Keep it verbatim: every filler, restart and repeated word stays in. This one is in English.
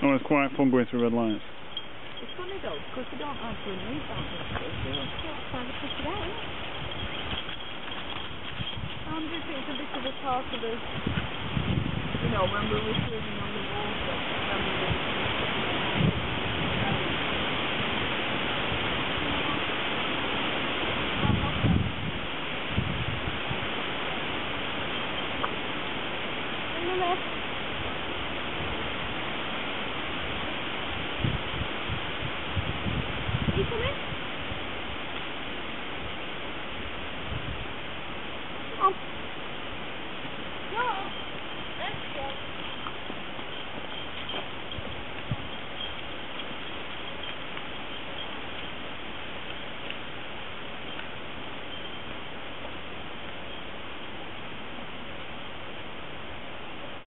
Oh, it's quite fun going through red lights. It's funny though, because we don't actually move that much. We're still trying to push it out, isn't it? I wonder if it's a bit of a part of us, you know, when we were swimming on the water.